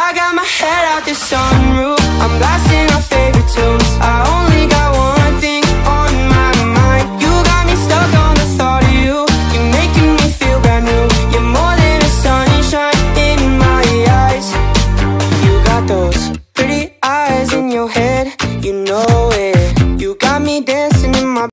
I got my head out the sunroof, I'm blasting